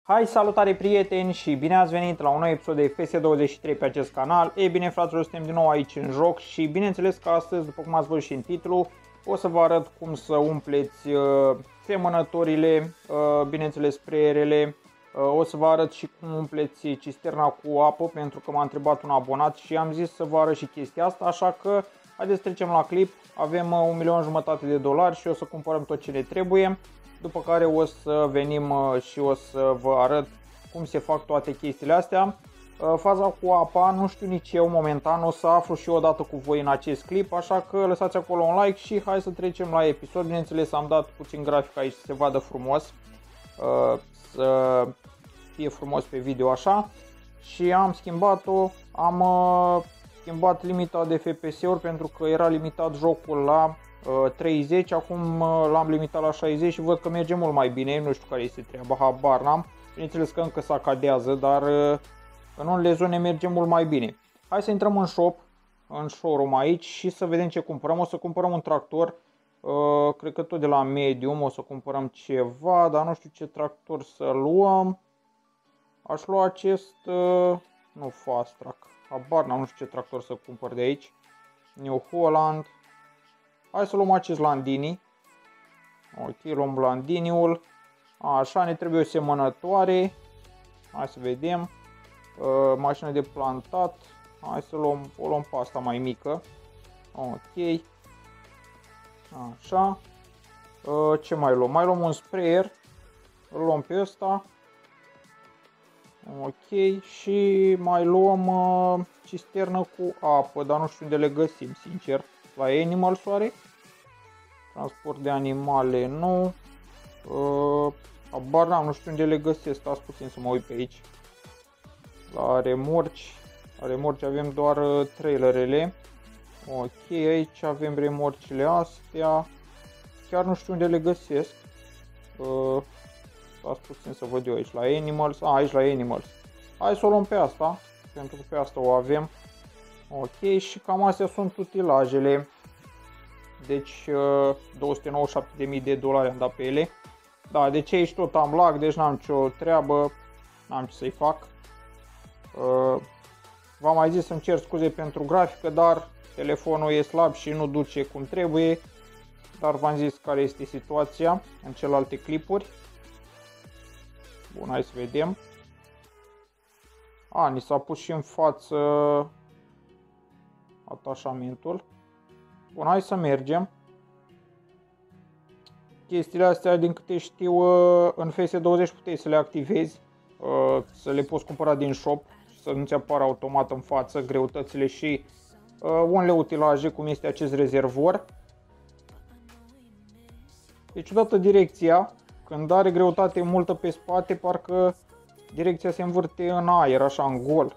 Hai, salutare prieteni și bine ați venit la un nou episod de FS23 pe acest canal. Ei bine, fraților, suntem din nou aici în joc și bineînțeles că astăzi, după cum ați văzut și în titlu, o să vă arăt cum să umpleți semănătorile, bineînțeles sprayerele. O să vă arăt și cum umpleți cisterna cu apă, pentru că m-a întrebat un abonat și am zis să vă arăt și chestia asta, așa că haideți să trecem la clip. Avem $1.500.000 și o să cumpărăm tot ce ne trebuie. După care o să venim și o să vă arăt cum se fac toate chestiile astea. Faza cu apa nu știu nici eu momentan, o să aflu și eu odată cu voi în acest clip, așa că lăsați acolo un like și hai să trecem la episod. Bineînțeles, am dat puțin grafic aici să se vadă frumos, să fie frumos pe video așa, și am schimbat-o, am schimbat limita de FPS-uri pentru că era limitat jocul la 30, acum l-am limitat la 60 și văd că merge mult mai bine, nu știu care este treaba, habar n-am. Bineînțeles că încă sacadează, dar în unele zone merge mult mai bine. Hai să intrăm în shop, în showroom aici și să vedem ce cumpărăm. O să cumpărăm un tractor, cred că tot de la Medium o să cumpărăm ceva, dar nu știu ce tractor să luăm. Aș lua acest, nu Fast Track, habar n-am, nu știu ce tractor să cumpăr de aici. New Holland. Hai să luăm acest Landini. Ok, luăm Landiniul. Așa, ne trebuie o semănătoare. Hai să vedem. Mașină de plantat. Hai să o luăm pe asta mai mică. Ok. Așa. Ce mai luăm? Mai luăm un sprayer. Îl luăm pe ăsta. Ok. Și mai luăm cisternă cu apă, dar nu știu unde le găsim, sincer. La Animals oare? Transport de animale, nu. Habar n-am, nu știu unde le găsesc, stați puțin să mă uit pe aici. La remorci. La remorci avem doar trailerele. Ok, aici avem remorcile astea. Chiar nu știu unde le găsesc. Stați puțin să văd eu aici, la Animals. Aici la Animals. Hai să o luăm pe asta, pentru că pe asta o avem. Ok, și cam astea sunt utilajele. Deci $297.000 am dat pe ele. Da, deci aici tot am lag, deci n-am nicio treabă, n-am ce să-i fac. V-am mai zis să-mi cer scuze pentru grafică, dar telefonul e slab și nu duce cum trebuie. Dar v-am zis care este situația în celelalte clipuri. Bun, hai să vedem. Ni s-a pus și în față atașamentul. Bun, hai să mergem. Chestiile astea, din câte știu, în FS20 puteai să le activezi, să le poți cumpăra din shop și să nu-ți apară automat în față greutățile și unele utilaje, cum este acest rezervor. Deci odată direcția, când are greutate multă pe spate, parcă direcția se învârte în aer, așa, în gol.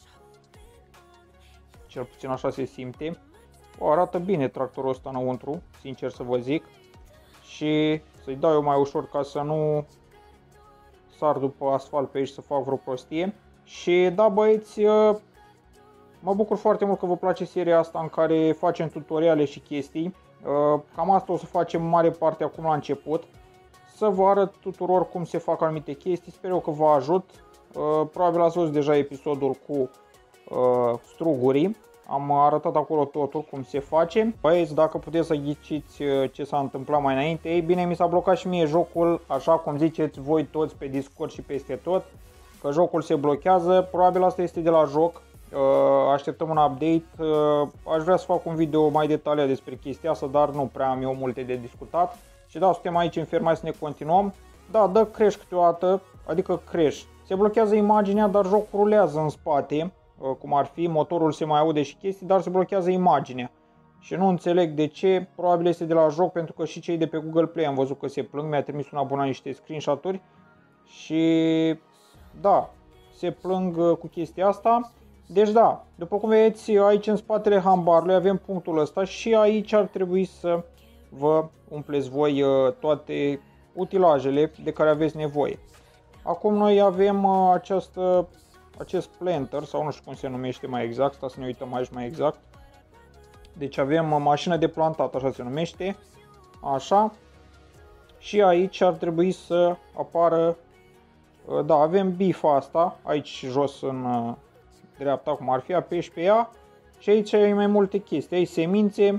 Cel puțin așa se simte. Arată bine tractorul ăsta înăuntru, sincer să vă zic. Și să-i dau eu mai ușor ca să nu sar după asfalt pe aici să fac vreo prostie. Și da, băieți, mă bucur foarte mult că vă place seria asta în care facem tutoriale și chestii. Cam asta o să facem în mare parte acum la început. Să vă arăt tuturor cum se fac anumite chestii, sper eu că vă ajut. Probabil ați văzut deja episodul cu strugurii. Am arătat acolo totul cum se face. Băieți, dacă puteți să ghiciți ce s-a întâmplat mai înainte, ei bine, mi s-a blocat și mie jocul, așa cum ziceți voi toți pe Discord și peste tot, că jocul se blochează. Probabil asta este de la joc. Așteptăm un update. Aș vrea să fac un video mai detaliat despre chestia asta, dar nu prea am eu multe de discutat. Și da, suntem aici în fermă, să ne continuăm. Da, dă crash câteodată, adică crash. Se blochează imaginea, dar jocul rulează în spate. Cum ar fi, motorul se mai aude și chestii, dar se blochează imaginea. Și nu înțeleg de ce, probabil este de la joc, pentru că și cei de pe Google Play am văzut că se plâng, mi-a trimis un abonat niște screenshot-uri. Și da, se plâng cu chestia asta. Deci da, după cum vedeți, aici în spatele hambarului avem punctul ăsta și aici ar trebui să vă umpleți voi toate utilajele de care aveți nevoie. Acum noi avem acest planter, sau nu știu cum se numește mai exact, să ne uităm aici mai exact. Deci avem mașină de plantat, așa se numește, așa. Și aici ar trebui să apară Da, avem bifa asta, aici jos în dreapta, cum ar fi, apeși pe ea și aici ai mai multe chestii, ai semințe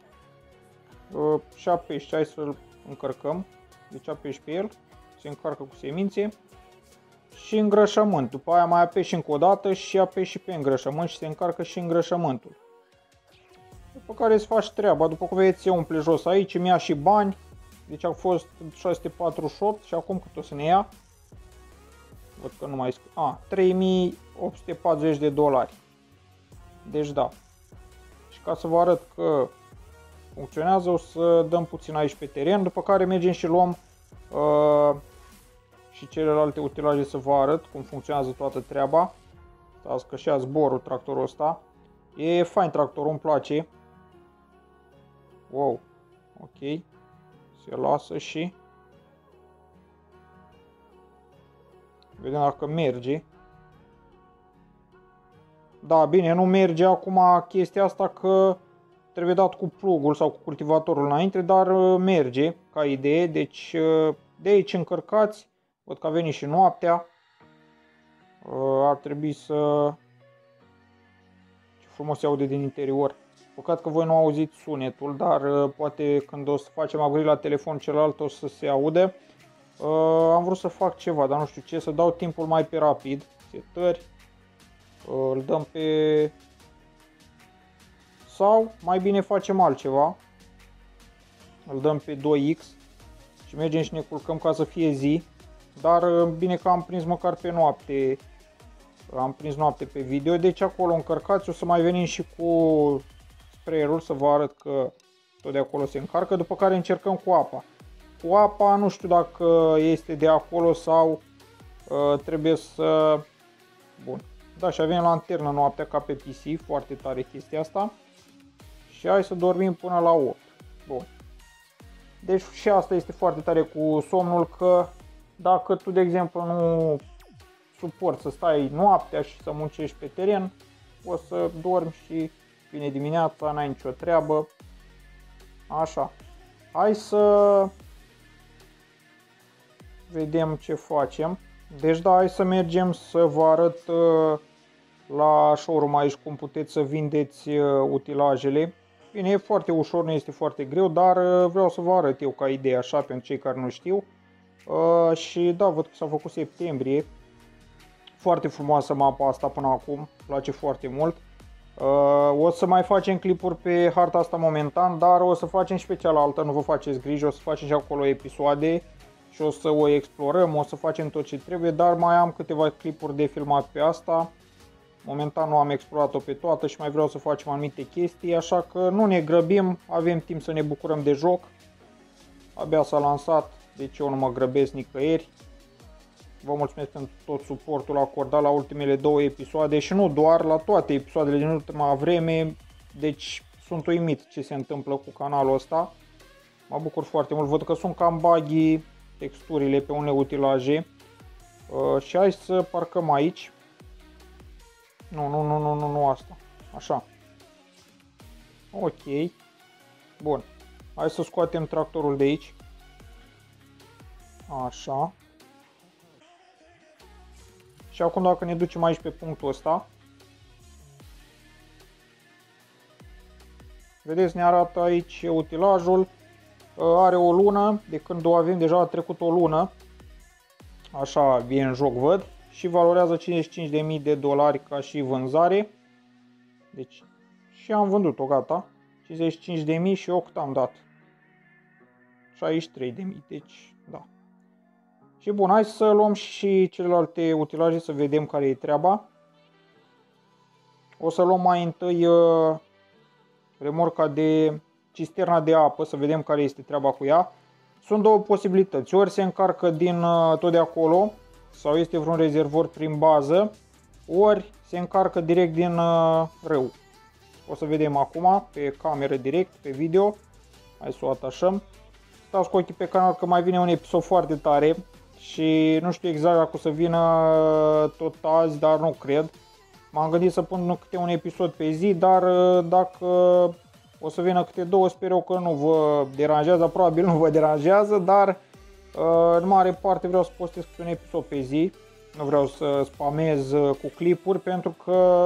și apeși, hai să-l încărcăm, deci apeși pe el, se încarcă cu semințe și îngrășământ, după aia mai apeși încă o dată și apeși și pe îngrășământ și se încarcă și îngrășământul. După care îți faci treaba, după cum vedeți se umple jos aici, îmi ia și bani, deci au fost 648 și acum cât o să ne ia? Văd că nu mai scrie. 3840 de dolari. Deci da. Și ca să vă arăt că funcționează, o să dăm puțin aici pe teren, după care mergem și luăm și celelalte utilaje să vă arăt cum funcționează toată treaba. Stați că și-a zborul tractorul ăsta. E fain tractorul, îmi place. Wow. Ok. Se lasă și vedem dacă merge. Da, bine, nu merge acum chestia asta că trebuie dat cu plugul sau cu cultivatorul înainte, dar merge ca idee. Deci de aici încărcați. Văd că a venit și noaptea. Ar trebui să... Ce frumos se aude din interior. Păcat că voi nu auziți sunetul, dar poate când o să facem upgrade la telefon celălalt o să se aude. Am vrut să fac ceva, dar nu știu ce, să dau timpul mai pe rapid. Setări. Îl dăm pe... Sau mai bine facem altceva. Îl dăm pe 2x și mergem și ne culcăm ca să fie zi. Dar bine că am prins măcar pe noapte. Am prins noapte pe video, deci acolo încărcați, o să mai venim și cu sprayerul să vă arăt că tot de acolo se încarcă, după care încercăm cu apa. Cu apa nu știu dacă este de acolo sau trebuie să... Bun. Da, și avem lanternă noaptea ca pe PC, foarte tare chestia asta. Și hai să dormim până la 8. Bun. Deci și asta este foarte tare cu somnul, că dacă tu, de exemplu, nu suporți să stai noaptea și să muncești pe teren, o să dormi și vine dimineața, n-ai nicio treabă. Așa. Hai să vedem ce facem. Deci da, hai să mergem să vă arăt la showroom aici cum puteți să vindeți utilajele. Bine, e foarte ușor, nu este foarte greu, dar vreau să vă arăt eu ca idee așa pentru cei care nu știu. Și da, văd că s-a făcut septembrie. Foarte frumoasă mapa asta până acum, îmi place foarte mult. O să mai facem clipuri pe harta asta momentan, dar o să facem și pe cealaltă, nu vă faceți griji, o să facem și acolo episoade și o să o explorăm, o să facem tot ce trebuie, dar mai am câteva clipuri de filmat pe asta. Momentan nu am explorat-o pe toată și mai vreau să facem anumite chestii, așa că nu ne grăbim, avem timp să ne bucurăm de joc. Abia s-a lansat, deci eu nu mă grăbesc nicăieri. Vă mulțumesc pentru tot suportul acordat la ultimele 2 episoade și nu doar, la toate episoadele din ultima vreme. Deci sunt uimit ce se întâmplă cu canalul ăsta. Mă bucur foarte mult, văd că sunt cam buggy texturile pe unele utilaje. Și hai să parcăm aici. Nu asta. Așa. Ok. Bun. Hai să scoatem tractorul de aici. Așa. Și acum dacă ne ducem aici pe punctul ăsta, vedeți, ne arată aici utilajul, are o lună, de când o avem deja a trecut o lună, așa e în joc văd, și valorează 55.000 de dolari ca și vânzare, deci și am vândut-o, gata, 55.000 și 8 am dat, 63.000, deci da. Și bun, hai să luăm și celelalte utilaje să vedem care e treaba. O să luăm mai întâi remorca de cisterna de apă, să vedem care este treaba cu ea. Sunt două posibilități, ori se încarcă din tot de acolo, sau este vreun rezervor prin bază, ori se încarcă direct din râu. O să vedem acum pe cameră direct, pe video. Hai să o atașăm. Stați cu ochii pe canal că mai vine un episod foarte tare. Și nu știu exact dacă o să vină tot azi, dar nu cred. M-am gândit să pun câte un episod pe zi, dar dacă o să vină câte două, sper eu că nu vă deranjează, probabil nu vă deranjează, dar În mare parte vreau să postez un episod pe zi. Nu vreau să spamez cu clipuri pentru că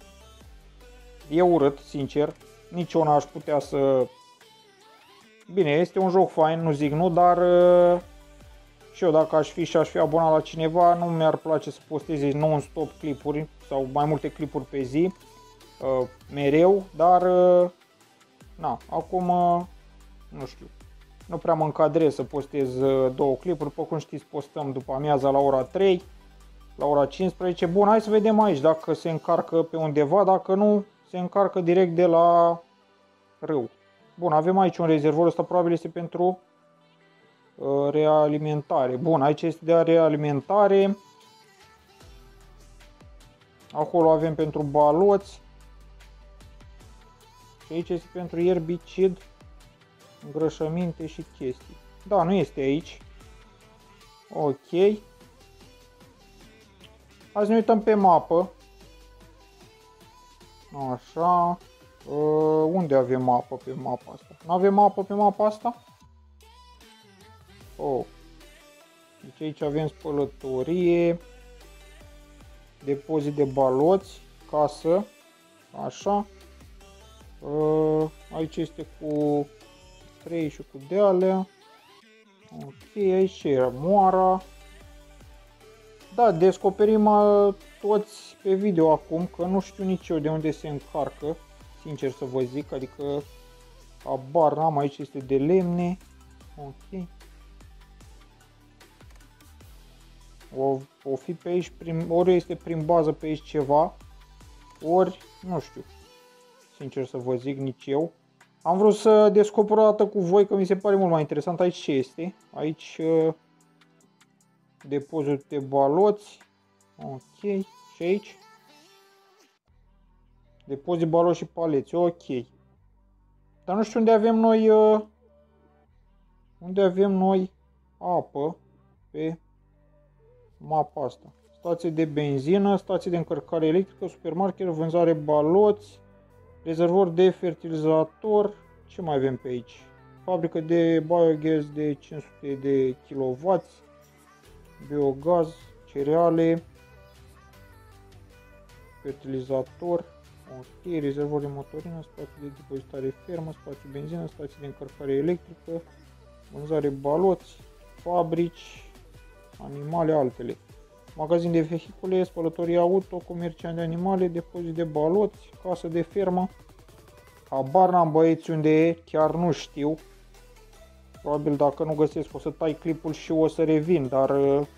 e urât, sincer. Nici eu n-aș putea să... Bine, este un joc fain, nu zic nu, dar și eu dacă aș fi abonat la cineva, nu mi-ar place să posteze non-stop clipuri sau mai multe clipuri pe zi, mereu, dar na, acum nu știu, nu prea mă încadrez să postez 2 clipuri, după cum știți postăm după amiaza la ora 3, la ora 15, bun, hai să vedem aici dacă se încarcă pe undeva, dacă nu, se încarcă direct de la râu. Bun, avem aici un rezervor, ăsta probabil este pentru realimentare. Bun, aici este de realimentare. Acolo avem pentru baloți. Și aici este pentru erbicid, îngrășăminte și chestii. Da, nu este aici. Ok. Hai să ne uităm pe mapă. Așa. Unde avem apă pe mapa asta? Nu avem apă pe mapa asta? Oh. Deci aici avem spălătorie, depozit de baloți, casă, așa. Aici este cu 3 și cu dealea. Ok, aici era moara. Da, descoperim toți pe video acum, că nu știu nici eu de unde se încarcă, sincer să vă zic, adică habar n-am, aici este de lemne. Ok. O fi pe aici, ori este prin bază pe aici ceva, ori nu știu, sincer să vă zic, nici eu. Am vrut să descoper o dată cu voi, că mi se pare mult mai interesant. Aici ce este? Aici depozit de baloți. Ok. Și aici? Depozit baloți și paleți. Ok. Dar nu știu unde avem noi apă pe mapa asta. Stație de benzină, stație de încărcare electrică, supermarket, vânzare baloți, rezervor de fertilizator. Ce mai avem pe aici? Fabrică de biogas de 500 de kW, biogaz, cereale, fertilizator, ok, rezervor de motorină, spațiu de depozitare fermă, spațiu benzină, stație de încărcare electrică, vânzare baloți, fabrici, animale, altele. Magazin de vehicule, spălătorie auto, comerciant de animale, depozit de baloți, casă de fermă. Habar n-am, băieți, unde e, chiar nu știu. Probabil dacă nu găsesc o să tai clipul și o să revin, dar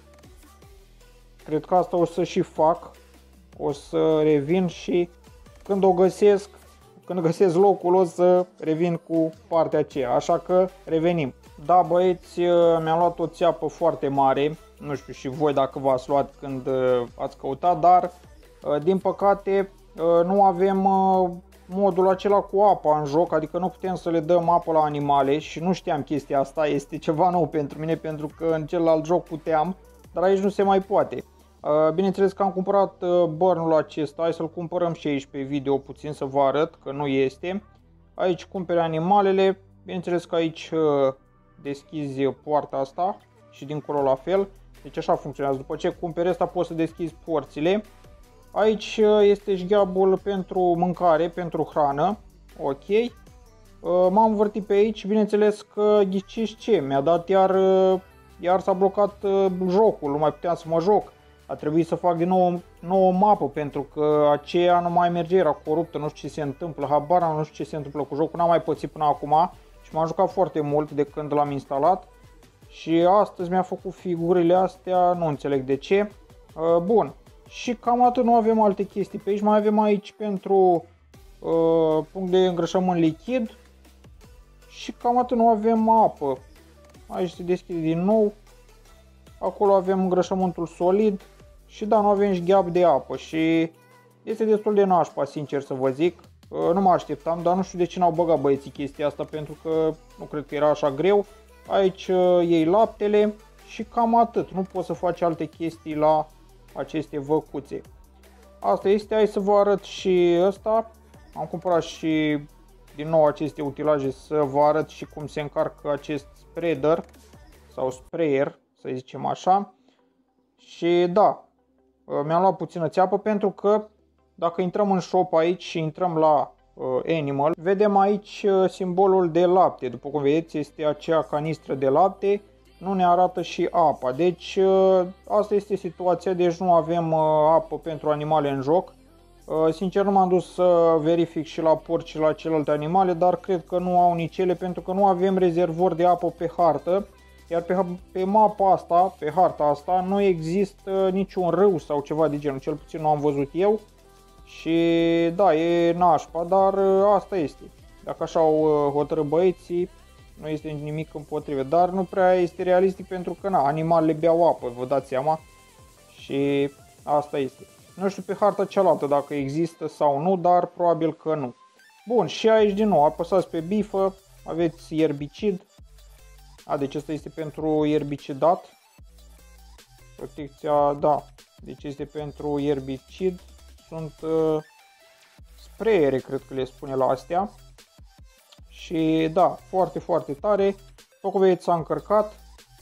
cred că asta o să și fac. O să revin și când o găsesc, când găsesc locul, o să revin cu partea aceea, așa că revenim. Da, băieți, mi-am luat o țeapă foarte mare, nu știu și voi dacă v-ați luat când ați căutat, dar din păcate nu avem modul acela cu apa în joc, adică nu putem să le dăm apă la animale și nu știam chestia asta, este ceva nou pentru mine pentru că în celălalt joc puteam, dar aici nu se mai poate. Bineînțeles că am cumpărat burnul acesta, hai să-l cumpărăm și aici pe video puțin să vă arăt că nu este. Aici cumpere animalele, bineînțeles că aici deschizi poarta asta și dincolo la fel. Deci așa funcționează, după ce cumperi asta poți să deschizi porțile. Aici este șgheabul pentru mâncare, pentru hrană, ok. M-am învârtit pe aici, bineînțeles că ghiciți ce, mi-a dat iar s-a blocat jocul, nu mai puteam să mă joc. A trebuit să fac din nou nouă mapă pentru că aceea nu mai merge, era coruptă, nu știu ce se întâmplă, habar nu știu ce se întâmplă cu jocul, n-am mai pățit până acum și m-am jucat foarte mult de când l-am instalat. Și astăzi mi-a făcut figurile astea, nu înțeleg de ce. Bun, și cam atât, nu avem alte chestii pe aici, mai avem aici pentru punct de îngrășământ lichid. Și cam atât, nu avem apă. Aici se deschide din nou. Acolo avem îngrășământul solid. Și da, nu avem șgheab de apă și este destul de nașpa, sincer să vă zic. Nu mă așteptam, dar nu știu de ce n-au băgat băieții chestia asta, pentru că nu cred că era așa greu. Aici iei laptele și cam atât, nu poți să faci alte chestii la aceste văcuțe. Asta este, hai să vă arăt și ăsta. Am cumpărat și din nou aceste utilaje să vă arăt și cum se încarcă acest spreader. sau sprayer, să zicem așa. Și da, mi-am luat puțină țeapă pentru că dacă intrăm în shop aici și intrăm la Animal, vedem aici simbolul de lapte. După cum vedeți, este acea canistră de lapte, nu ne arată și apa. Deci asta este situația, deci nu avem apă pentru animale în joc. Sincer nu m-am dus să verific și la porci și la celelalte animale, dar cred că nu au nici ele pentru că nu avem rezervor de apă pe hartă. Iar pe mapa asta, pe harta asta, nu există niciun râu sau ceva de genul, cel puțin nu am văzut eu. Și da, e nașpa, dar asta este. Dacă așa au hotărât băieții, nu este nimic împotrivă. Dar nu prea este realistic pentru că na, animalele beau apă, vă dați seama. Și asta este. Nu știu pe harta cealaltă dacă există sau nu, dar probabil că nu. Bun, și aici din nou apăsați pe bifă, aveți ierbicid. Deci asta este pentru ierbicidat. Protecția, da, deci este pentru ierbicid. Sunt sprayere, cred că le spune la astea. Și da, foarte, foarte tare. După cum vedeți, s-a încărcat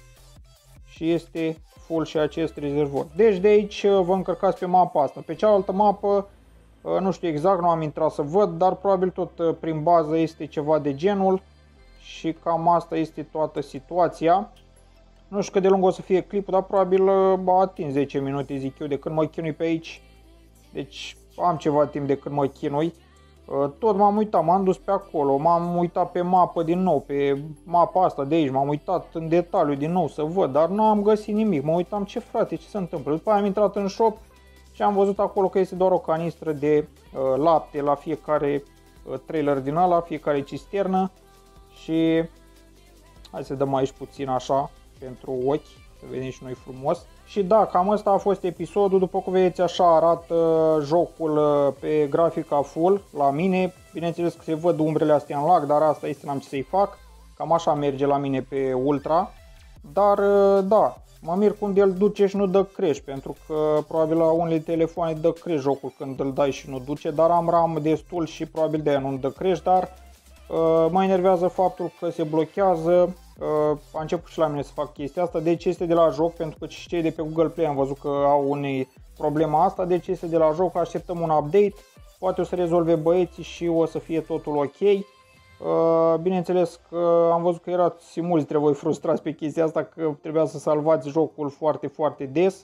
și este full și acest rezervor. Deci de aici vă încărcați pe mapa asta. Pe cealaltă mapă, nu știu exact, nu am intrat să văd, dar probabil tot prin bază este ceva de genul. Și cam asta este toată situația. Nu știu cât de lung o să fie clipul, dar probabil a atins 10 minute, zic eu, de când mă chinui pe aici. Deci am ceva timp de când mă chinui. Tot m-am uitat, m-am dus pe acolo, m-am uitat pe mapă din nou, pe mapa asta de aici, m-am uitat în detaliu din nou să văd, dar nu am găsit nimic. Mă uitam, ce frate, ce se întâmplă. După aia am intrat în shop și am văzut acolo că este doar o canistră de lapte la fiecare trailer din ala, fiecare cisternă. Și hai să dăm aici puțin așa pentru ochi, să vedem și noi frumos. Și da, cam asta a fost episodul. După cum vedeți, așa arată jocul pe grafica full la mine. Bineînțeles că se văd umbrele astea în lag, dar asta este, n-am ce să-i fac. Cam așa merge la mine pe ultra. Dar da, mă mir cum de el duce și nu dă crash, pentru că probabil la unele telefoane dă crash jocul când îl dai și nu duce, dar am RAM destul și probabil de aia nu dă crash, dar mă enervează faptul că se blochează. A început și la mine să fac chestia asta, deci este de la joc, pentru că și cei de pe Google Play am văzut că au unei problema asta, deci este de la joc, așteptăm un update, poate o să rezolve băieții și o să fie totul ok. Bineînțeles că am văzut că erați mulți dintre voi frustrați pe chestia asta, că trebuia să salvați jocul foarte, foarte des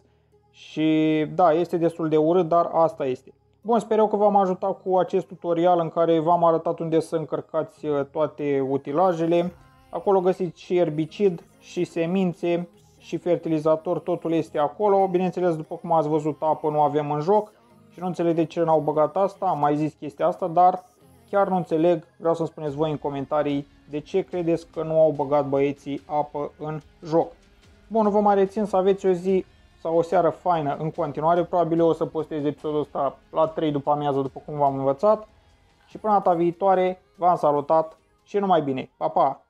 și da, este destul de urât, dar asta este. Bun, sper eu că v-am ajutat cu acest tutorial în care v-am arătat unde să încărcați toate utilajele. Acolo găsiți și erbicid, și semințe, și fertilizator, totul este acolo. Bineînțeles, după cum ați văzut, apă nu avem în joc și nu înțeleg de ce n-au băgat asta, am mai zis chestia asta, dar chiar nu înțeleg, vreau să spuneți voi în comentarii de ce credeți că nu au băgat băieții apă în joc. Bun, nu vă mai rețin, să aveți o zi sau o seară faină în continuare, probabil eu o să postez episodul ăsta la 3 după amiază, după cum v-am învățat. Și până data viitoare, v-am salutat și numai bine. Pa, pa!